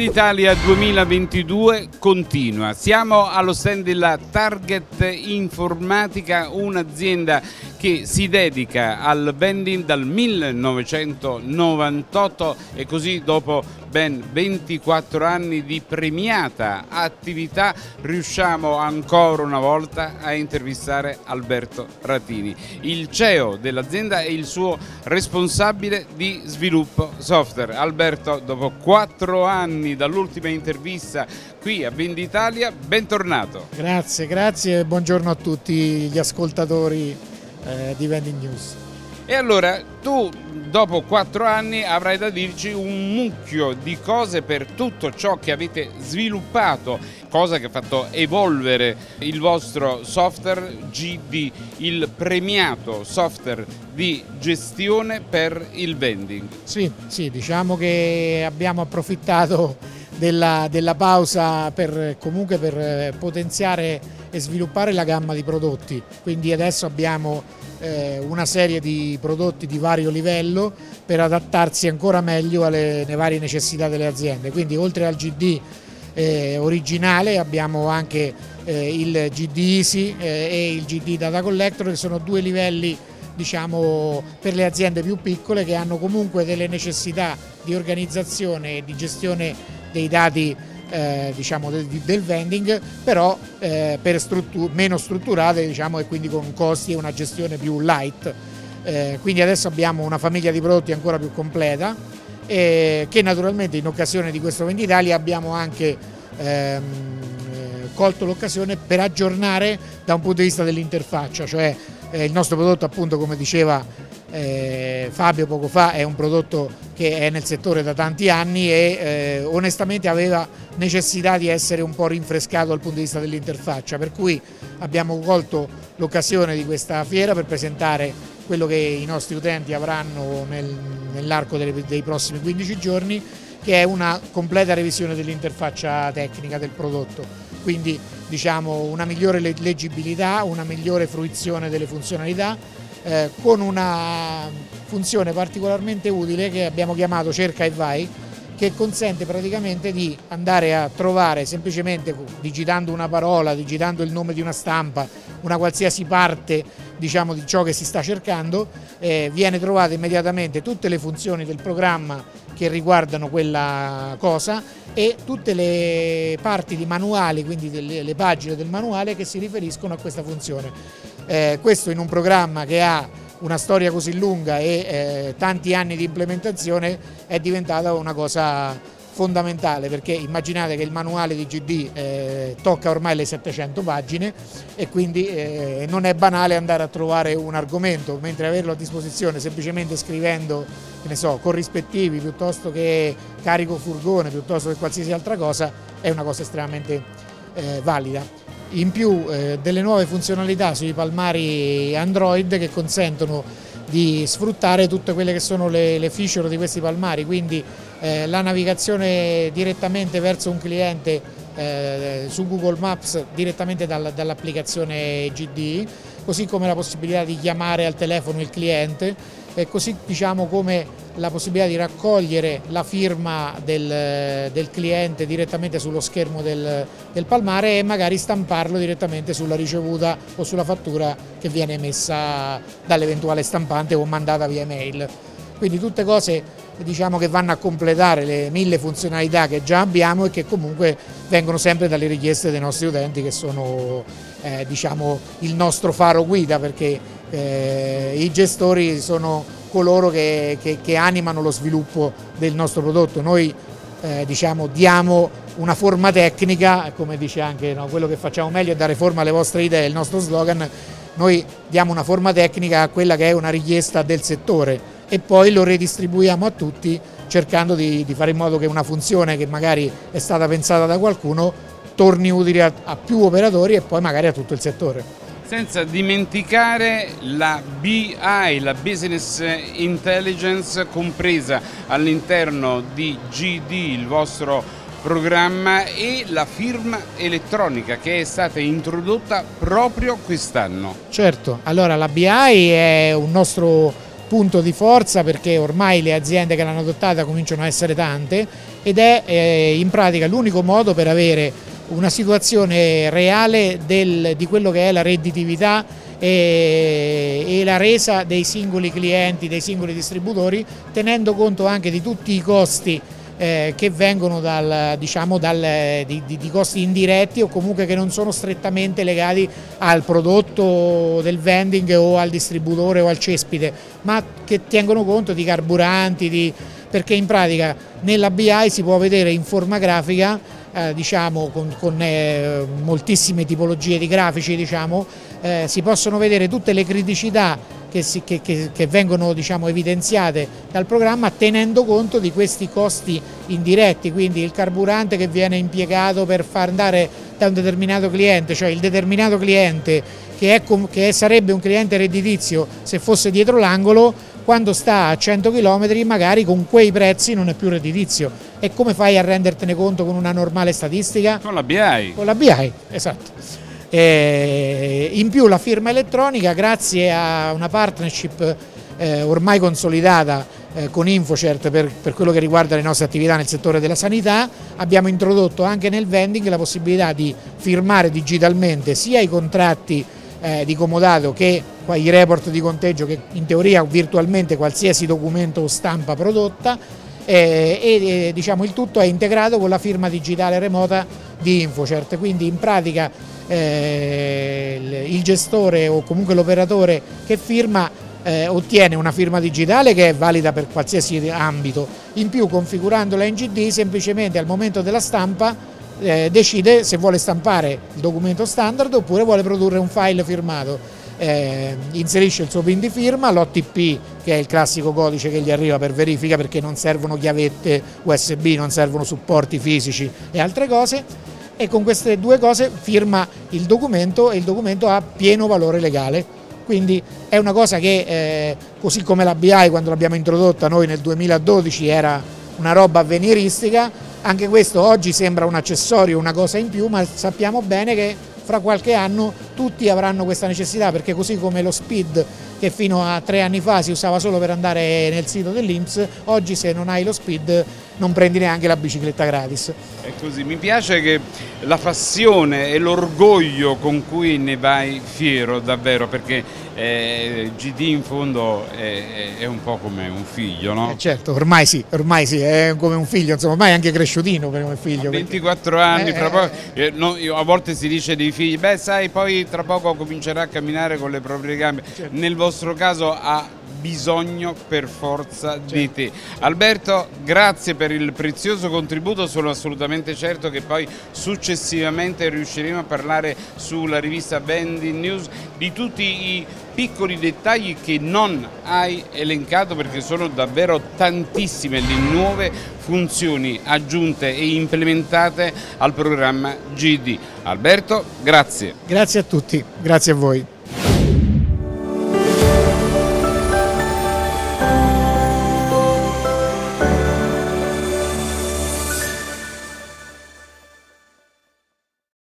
Venditalia 2022 continua. Siamo allo stand della Target Informatica, un'azienda che si dedica al vending dal 1998 e così dopo ben 24 anni di premiata attività riusciamo ancora una volta a intervistare Alberto Ratini, il CEO dell'azienda e il suo responsabile di sviluppo software. Alberto, dopo 4 anni dall'ultima intervista qui a Venditalia, bentornato. Grazie e buongiorno a tutti gli ascoltatori di Vending News. E allora tu dopo 4 anni avrai da dirci un mucchio di cose per tutto ciò che avete sviluppato, cosa che ha fatto evolvere il vostro software GD, il premiato software di gestione per il vending. Sì, diciamo che abbiamo approfittato della pausa per potenziare e sviluppare la gamma di prodotti, quindi adesso abbiamo una serie di prodotti di vario livello per adattarsi ancora meglio alle varie necessità delle aziende. Quindi oltre al GD originale abbiamo anche il GD Easy e il GD Data Collector, che sono 2 livelli, diciamo, per le aziende più piccole che hanno comunque delle necessità di organizzazione e di gestione dei dati diciamo del vending, però meno strutturate, diciamo, e quindi con costi e una gestione più light. Quindi adesso abbiamo una famiglia di prodotti ancora più completa che naturalmente in occasione di questo Venditalia abbiamo anche colto l'occasione per aggiornare da un punto di vista dell'interfaccia, cioè il nostro prodotto, appunto, come diceva Fabio poco fa, è un prodotto che è nel settore da tanti anni e onestamente aveva necessità di essere un po' rinfrescato dal punto di vista dell'interfaccia, per cui abbiamo colto l'occasione di questa fiera per presentare quello che i nostri utenti avranno nell'arco dei prossimi 15 giorni, che è una completa revisione dell'interfaccia tecnica del prodotto, quindi diciamo una migliore leggibilità, una migliore fruizione delle funzionalità, con una funzione particolarmente utile che abbiamo chiamato Cerca e Vai, che consente praticamente di andare a trovare semplicemente, digitando una parola, digitando il nome di una stampa, una qualsiasi parte, diciamo, di ciò che si sta cercando, viene trovata immediatamente tutte le funzioni del programma che riguardano quella cosa e tutte le parti di manuali, quindi le pagine del manuale che si riferiscono a questa funzione. Questo in un programma che ha una storia così lunga e tanti anni di implementazione è diventata una cosa fondamentale, perché immaginate che il manuale di GD tocca ormai le 700 pagine e quindi non è banale andare a trovare un argomento, mentre averlo a disposizione semplicemente scrivendo, che ne so, corrispettivi piuttosto che carico furgone, piuttosto che qualsiasi altra cosa, è una cosa estremamente valida. In più delle nuove funzionalità sui palmari Android che consentono di sfruttare tutte quelle che sono le feature di questi palmari, quindi la navigazione direttamente verso un cliente su Google Maps direttamente dall'applicazione GD, così come la possibilità di chiamare al telefono il cliente, e così, diciamo, come la possibilità di raccogliere la firma del cliente direttamente sullo schermo del palmare e magari stamparlo direttamente sulla ricevuta o sulla fattura che viene emessa dall'eventuale stampante o mandata via email. Quindi tutte cose, diciamo, che vanno a completare le 1000 funzionalità che già abbiamo e che comunque vengono sempre dalle richieste dei nostri utenti, che sono diciamo il nostro faro guida, perché i gestori sono coloro che animano lo sviluppo del nostro prodotto. Noi diciamo diamo una forma tecnica, come dice anche, no, quello che facciamo meglio è dare forma alle vostre idee, il nostro slogan. Noi diamo una forma tecnica a quella che è una richiesta del settore e poi lo redistribuiamo a tutti, cercando di fare in modo che una funzione che magari è stata pensata da qualcuno torni utile a più operatori e poi magari a tutto il settore. Senza dimenticare la BI, la Business Intelligence, compresa all'interno di GD, il vostro programma, e la firma elettronica che è stata introdotta proprio quest'anno. Certo, allora la BI è un nostro punto di forza, perché ormai le aziende che l'hanno adottata cominciano a essere tante ed è in pratica l'unico modo per avere una situazione reale di quello che è la redditività e la resa dei singoli clienti, dei singoli distributori, tenendo conto anche di tutti i costi che vengono di costi indiretti o comunque che non sono strettamente legati al prodotto del vending o al distributore o al cespite, ma che tengono conto di carburanti, perché in pratica nella BI si può vedere in forma grafica, con moltissime tipologie di grafici, si possono vedere tutte le criticità che vengono evidenziate dal programma, tenendo conto di questi costi indiretti, quindi il carburante che viene impiegato per far andare da un determinato cliente, cioè il determinato cliente che sarebbe un cliente redditizio se fosse dietro l'angolo, quando sta a 100 km magari con quei prezzi non è più redditizio. E come fai a rendertene conto con una normale statistica? Con la BI. Con la BI, esatto. In più la firma elettronica, grazie a una partnership ormai consolidata con InfoCert per quello che riguarda le nostre attività nel settore della sanità, abbiamo introdotto anche nel vending la possibilità di firmare digitalmente sia i contratti di comodato che i report di conteggio, che in teoria virtualmente qualsiasi documento o stampa prodotta, il tutto è integrato con la firma digitale remota di InfoCert, quindi in pratica il gestore o comunque l'operatore che firma ottiene una firma digitale che è valida per qualsiasi ambito, in più configurandola in GD semplicemente al momento della stampa decide se vuole stampare il documento standard oppure vuole produrre un file firmato. Inserisce il suo PIN di firma, l'OTP che è il classico codice che gli arriva per verifica, perché non servono chiavette USB, non servono supporti fisici e altre cose, e con queste due cose firma il documento e il documento ha pieno valore legale. Quindi è una cosa che così come la BI quando l'abbiamo introdotta noi nel 2012 era una roba avveniristica, anche questo oggi sembra un accessorio, una cosa in più, ma sappiamo bene che fra qualche anno tutti avranno questa necessità, perché così come lo SPID, che fino a 3 anni fa si usava solo per andare nel sito dell'INPS, oggi se non hai lo SPID non prendi neanche la bicicletta gratis. È così, mi piace che la passione e l'orgoglio con cui ne vai fiero davvero, perché GD in fondo è un po' come un figlio, no? Certo, ormai sì, è come un figlio, insomma, ormai è anche cresciutino come figlio. A 24 anni, fra poco, a volte si dice dei figli, beh sai, poi tra poco comincerà a camminare con le proprie gambe. Certo. Nel vostro caso ha bisogno per forza di te. Alberto, grazie per il prezioso contributo, sono assolutamente certo che poi successivamente riusciremo a parlare sulla rivista Vending News di tutti i piccoli dettagli che non hai elencato, perché sono davvero tantissime le nuove funzioni aggiunte e implementate al programma GD. Alberto, grazie. Grazie a tutti, grazie a voi.